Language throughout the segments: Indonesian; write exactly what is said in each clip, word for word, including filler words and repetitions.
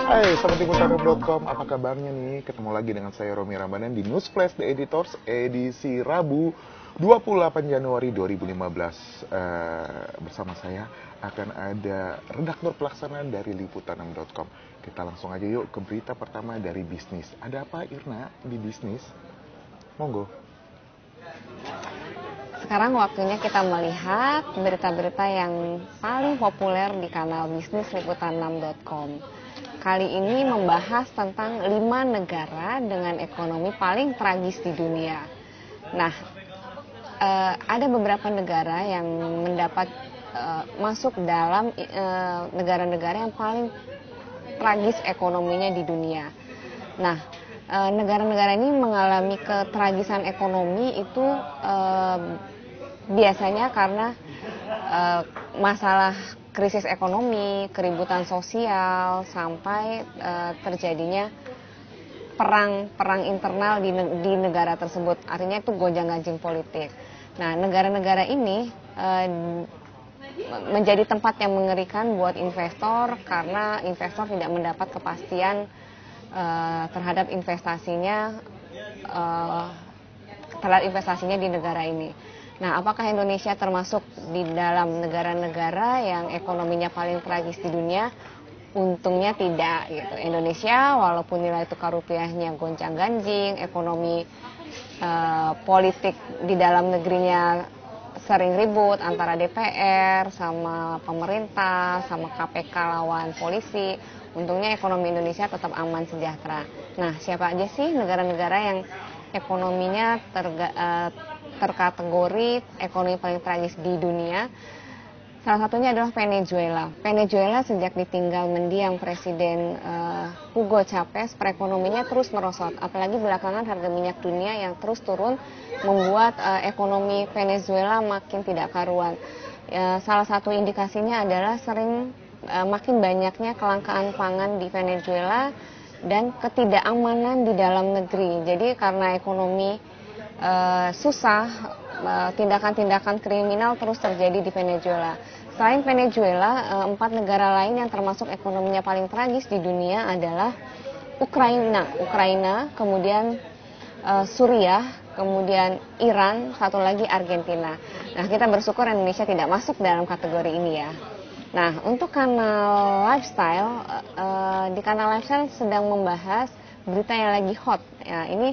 Hai, sahabat liputan dot com, apa kabarnya nih? Ketemu lagi dengan saya Romi Ramadan di News Flash The Editors edisi Rabu dua puluh delapan Januari dua ribu lima belas. Uh, bersama saya akan ada redaktur pelaksanaan dari liputan dot com. Kita langsung aja yuk ke berita pertama dari bisnis. Ada apa Irna di bisnis? Monggo. Sekarang waktunya kita melihat berita-berita yang paling populer di kanal bisnis liputan enam dot com. Kali ini membahas tentang lima negara dengan ekonomi paling tragis di dunia. Nah, eh, ada beberapa negara yang mendapat eh, masuk dalam eh, negara-negara yang paling tragis ekonominya di dunia. Nah, eh, negara-negara ini mengalami ketragisan ekonomi itu eh, biasanya karena uh, masalah krisis ekonomi, keributan sosial, sampai uh, terjadinya perang-perang internal di, di negara tersebut. Artinya itu gonjang-ganjing politik. Nah, negara-negara ini uh, menjadi tempat yang mengerikan buat investor karena investor tidak mendapat kepastian uh, terhadap investasinya, uh, terhadap investasinya di negara ini. Nah, apakah Indonesia termasuk di dalam negara-negara yang ekonominya paling tragis di dunia? Untungnya tidak gitu. Indonesia walaupun nilai tukar rupiahnya goncang-ganjing, ekonomi eh, politik di dalam negerinya sering ribut antara D P R sama pemerintah, sama K P K lawan polisi. Untungnya ekonomi Indonesia tetap aman sejahtera. Nah, siapa aja sih negara-negara yang ekonominya terga, uh, terkategori ekonomi paling tragis di dunia? Salah satunya adalah Venezuela. Venezuela sejak ditinggal mendiang Presiden uh, Hugo Chavez, perekonomiannya terus merosot. Apalagi belakangan harga minyak dunia yang terus turun membuat uh, ekonomi Venezuela makin tidak karuan. Uh, salah satu indikasinya adalah sering uh, makin banyaknya kelangkaan pangan di Venezuela dan ketidakamanan di dalam negeri. Jadi karena ekonomi e, susah, e, tindakan-tindakan kriminal terus terjadi di Venezuela. Selain Venezuela, e, empat negara lain yang termasuk ekonominya paling tragis di dunia adalah Ukraina, Ukraina, kemudian e, Suriah, kemudian Iran, satu lagi Argentina. Nah, kita bersyukur Indonesia tidak masuk dalam kategori ini ya. Nah, untuk kanal lifestyle, uh, di kanal lifestyle sedang membahas berita yang lagi hot. Ya, ini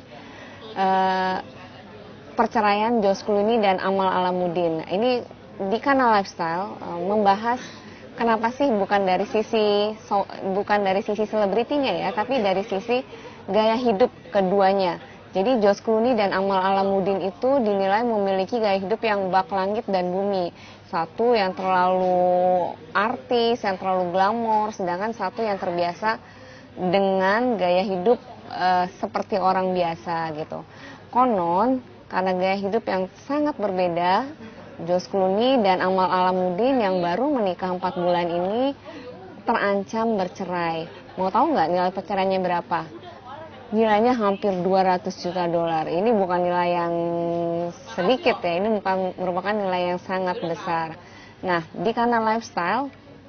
uh, perceraian George Clooney dan Amal Alamuddin. Ini di kanal lifestyle uh, membahas kenapa sih bukan dari sisi so, bukan dari sisi selebritinya ya, tapi dari sisi gaya hidup keduanya. Jadi George Clooney dan Amal Alamuddin itu dinilai memiliki gaya hidup yang bak langit dan bumi. Satu yang terlalu artis, yang terlalu glamor, sedangkan satu yang terbiasa dengan gaya hidup e, seperti orang biasa gitu. Konon karena gaya hidup yang sangat berbeda, George Clooney dan Amal Alamuddin yang baru menikah empat bulan ini terancam bercerai. Mau tahu nggak nilai perceraiannya berapa? Nilainya hampir dua ratus juta dolar. Ini bukan nilai yang sedikit ya, ini merupakan nilai yang sangat besar. Nah, di kanal lifestyle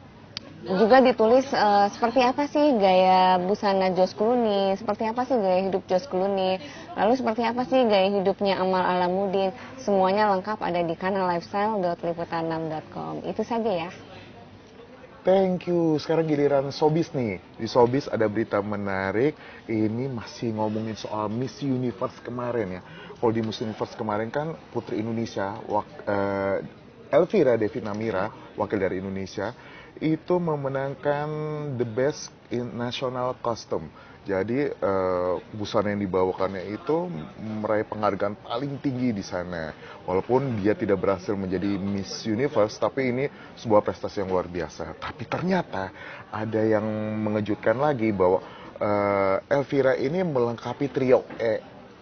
juga ditulis uh, seperti apa sih gaya busana George Clooney, seperti apa sih gaya hidup George Clooney, lalu seperti apa sih gaya hidupnya Amal Alamuddin. Semuanya lengkap ada di kanal lifestyle dot liputan enam dot com. Itu saja ya. Thank you. Sekarang giliran Showbiz nih. Di Showbiz ada berita menarik. Ini masih ngomongin soal Miss Universe kemarin ya. Kalau di Miss Universe kemarin kan Putri Indonesia, wak, uh, Elvira Devi Namira, wakil dari Indonesia, itu memenangkan The Best in National Costume. Jadi uh, busana yang dibawakannya itu meraih penghargaan paling tinggi di sana. Walaupun dia tidak berhasil menjadi Miss Universe, tapi ini sebuah prestasi yang luar biasa. Tapi ternyata ada yang mengejutkan lagi bahwa uh, Elvira ini melengkapi trio E,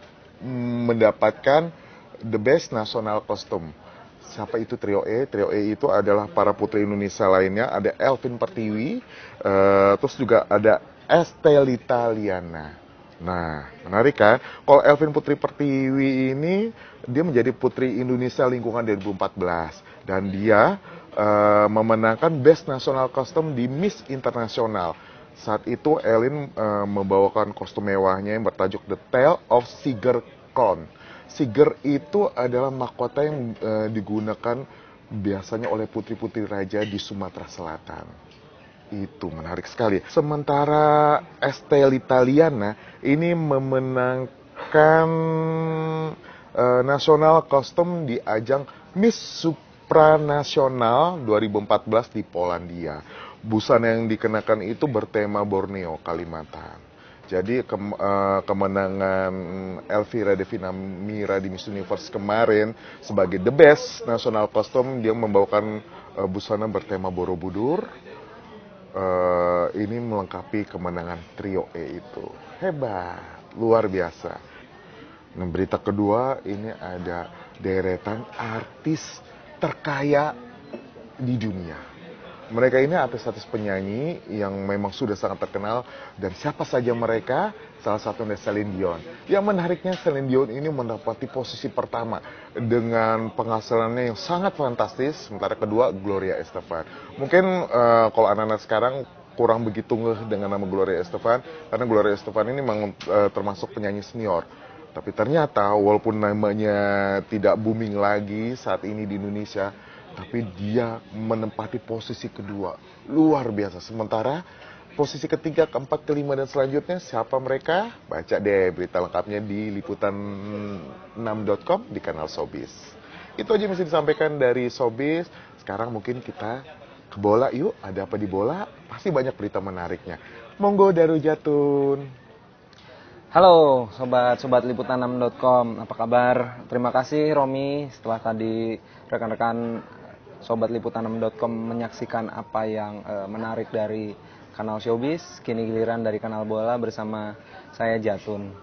mendapatkan The Best National Costume. Siapa itu trio E? Trio E itu adalah para putri Indonesia lainnya. Ada Elvin Pertiwi, uh, terus juga ada Estelita Liana. Nah, menarik kan? Kalau Elvin Putri Pertiwi ini, dia menjadi Putri Indonesia Lingkungan dua ribu empat belas. Dan dia uh, memenangkan Best National Costume di Miss Internasional. Saat itu Elin uh, membawakan kostum mewahnya yang bertajuk The Tale of Siger Crown. Siger itu adalah mahkota yang uh, digunakan biasanya oleh putri-putri raja di Sumatera Selatan. Itu menarik sekali. Sementara Estelle Italiana ini memenangkan uh, nasional kostum di ajang Miss Supranasional dua ribu empat belas di Polandia. Busana yang dikenakan itu bertema Borneo, Kalimantan. Jadi ke, uh, kemenangan Elvira Devina Mira di Miss Universe kemarin sebagai the best nasional kostum, dia membawakan uh, busana bertema Borobudur. Uh, ini melengkapi kemenangan trio E itu. Hebat, luar biasa. Nah, berita kedua, ini ada deretan artis terkaya di dunia. Mereka ini artis-artis penyanyi yang memang sudah sangat terkenal, dan siapa saja mereka? Salah satunya Celine Dion. Yang menariknya, Celine Dion ini mendapati posisi pertama dengan penghasilannya yang sangat fantastis. Sementara kedua, Gloria Estefan. Mungkin uh, kalau anak-anak sekarang kurang begitu ngeh dengan nama Gloria Estefan, karena Gloria Estefan ini memang uh, termasuk penyanyi senior. Tapi ternyata walaupun namanya tidak booming lagi saat ini di Indonesia, tapi dia menempati posisi kedua. Luar biasa. Sementara posisi ketiga, keempat, kelima, dan selanjutnya siapa mereka? Baca deh berita lengkapnya di liputan enam dot com di kanal Showbiz. Itu aja yang bisa disampaikan dari Showbiz. Sekarang mungkin kita ke bola yuk. Ada apa di bola? Pasti banyak berita menariknya. Monggo Daru Jatun. Halo sobat-sobat liputan enam dot com, apa kabar? Terima kasih Romi, setelah tadi rekan-rekan sobat liputan enam dot com menyaksikan apa yang uh, menarik dari kanal Showbiz, kini giliran dari kanal bola bersama saya Jatun.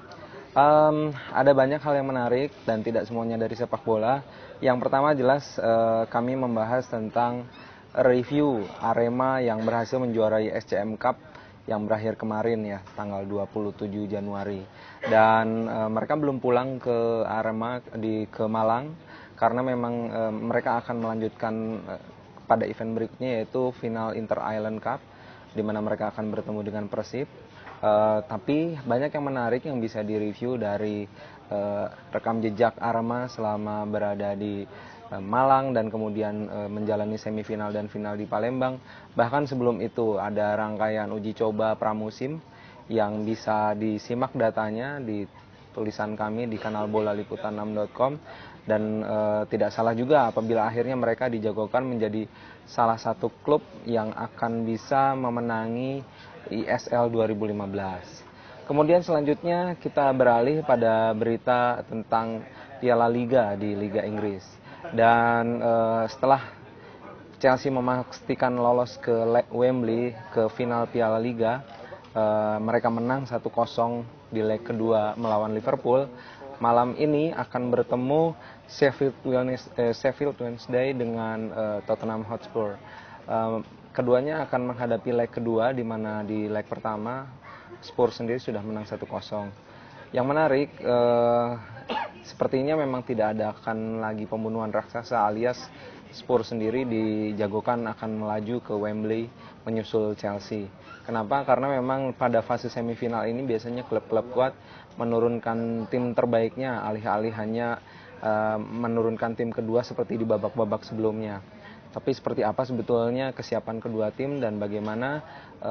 Um, ada banyak hal yang menarik dan tidak semuanya dari sepak bola. Yang pertama jelas uh, kami membahas tentang review Arema yang berhasil menjuarai S C M Cup yang berakhir kemarin ya, tanggal dua puluh tujuh Januari. Dan e, mereka belum pulang ke Arema di ke Malang karena memang e, mereka akan melanjutkan e, pada event berikutnya, yaitu final Inter Island Cup, di mana mereka akan bertemu dengan Persib. E, tapi banyak yang menarik yang bisa direview dari e, rekam jejak Arema selama berada di Malang dan kemudian e, menjalani semifinal dan final di Palembang. Bahkan sebelum itu ada rangkaian uji coba pramusim yang bisa disimak datanya di tulisan kami di kanal bola liputan enam dot com. Dan e, tidak salah juga apabila akhirnya mereka dijagokan menjadi salah satu klub yang akan bisa memenangi I S L dua ribu lima belas. Kemudian selanjutnya kita beralih pada berita tentang Piala Liga di Liga Inggris. Dan uh, setelah Chelsea memastikan lolos ke Wembley ke final Piala Liga, uh, mereka menang satu kosong di leg kedua melawan Liverpool. Malam ini akan bertemu Sheffield Wednesday, uh, Sheffield Wednesday dengan uh, Tottenham Hotspur. Uh, keduanya akan menghadapi leg kedua, di mana di leg pertama Spurs sendiri sudah menang satu kosong. Yang menarik, uh, sepertinya memang tidak ada akan lagi pembunuhan raksasa, alias Spurs sendiri dijagokan akan melaju ke Wembley menyusul Chelsea. Kenapa? Karena memang pada fase semifinal ini biasanya klub-klub kuat menurunkan tim terbaiknya, alih-alih hanya uh, menurunkan tim kedua seperti di babak-babak sebelumnya. Tapi seperti apa sebetulnya kesiapan kedua tim dan bagaimana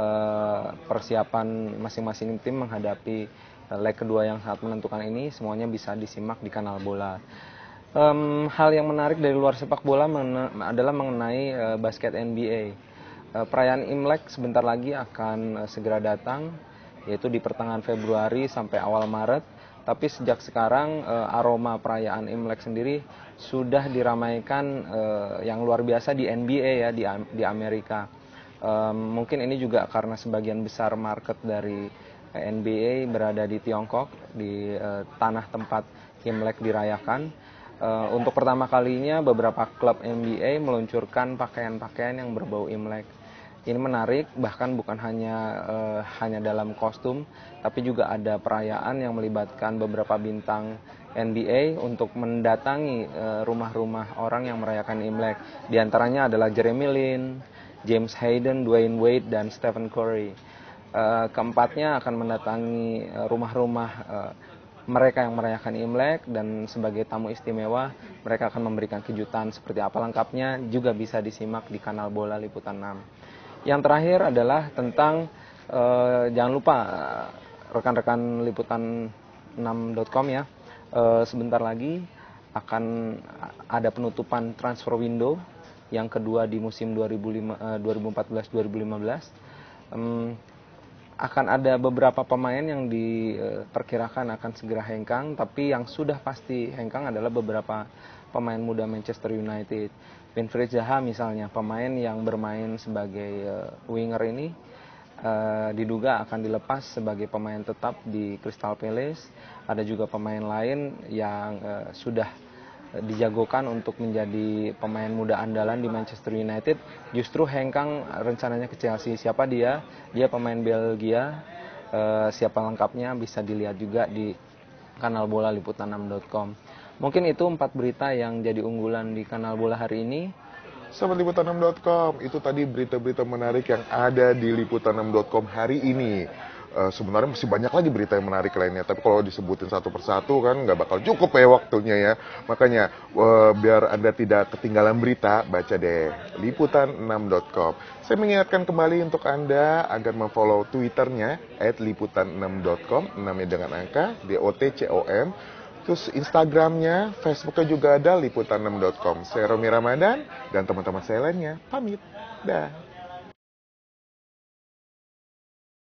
uh, persiapan masing-masing tim menghadapi leg kedua yang sangat menentukan ini, semuanya bisa disimak di kanal bola. Um, hal yang menarik dari luar sepak bola men- adalah mengenai uh, basket N B A. Uh, perayaan Imlek sebentar lagi akan uh, segera datang, yaitu di pertengahan Februari sampai awal Maret. Tapi sejak sekarang uh, aroma perayaan Imlek sendiri sudah diramaikan uh, yang luar biasa di N B A ya, di, di Amerika. Um, mungkin ini juga karena sebagian besar market dari N B A berada di Tiongkok, di uh, tanah tempat Imlek dirayakan. Uh, untuk pertama kalinya beberapa klub N B A meluncurkan pakaian-pakaian yang berbau Imlek. Ini menarik, bahkan bukan hanya uh, hanya dalam kostum, tapi juga ada perayaan yang melibatkan beberapa bintang N B A untuk mendatangi uh, rumah-rumah orang yang merayakan Imlek. Di antaranya adalah Jeremy Lin, James Harden, Dwayne Wade, dan Stephen Curry. Uh, keempatnya akan mendatangi uh, rumah-rumah uh, mereka yang merayakan Imlek, dan sebagai tamu istimewa mereka akan memberikan kejutan. Seperti apa lengkapnya juga bisa disimak di kanal Bola Liputan enam. Yang terakhir adalah tentang uh, jangan lupa uh, rekan-rekan liputan enam dot com ya, uh, sebentar lagi akan ada penutupan transfer window yang kedua di musim dua ribu empat belas dua ribu lima belas. Um, akan ada beberapa pemain yang diperkirakan akan segera hengkang, tapi yang sudah pasti hengkang adalah beberapa pemain muda Manchester United. Wilfried Zaha misalnya, pemain yang bermain sebagai uh, winger ini uh, diduga akan dilepas sebagai pemain tetap di Crystal Palace. Ada juga pemain lain yang uh, sudah dijagokan untuk menjadi pemain muda andalan di Manchester United, justru hengkang rencananya ke Chelsea. Siapa dia? Dia pemain Belgia. E, siapa lengkapnya bisa dilihat juga di kanal Bola Liputan enam dot com. Mungkin itu empat berita yang jadi unggulan di kanal Bola hari ini. Sobat Liputan enam dot com, itu tadi berita-berita menarik yang ada di Liputan enam dot com hari ini. Uh, sebenarnya masih banyak lagi berita yang menarik lainnya, tapi kalau disebutin satu persatu kan nggak bakal cukup ya waktunya ya. Makanya uh, biar Anda tidak ketinggalan berita, baca deh liputan enam dot com. Saya mengingatkan kembali untuk Anda agar memfollow Twitternya at liputan enam dot com, enamnya dengan angka D O T C O M. Terus Instagramnya, Facebooknya juga ada liputan enam dot com. Saya Romi Ramadan dan teman-teman saya lainnya pamit. Dah.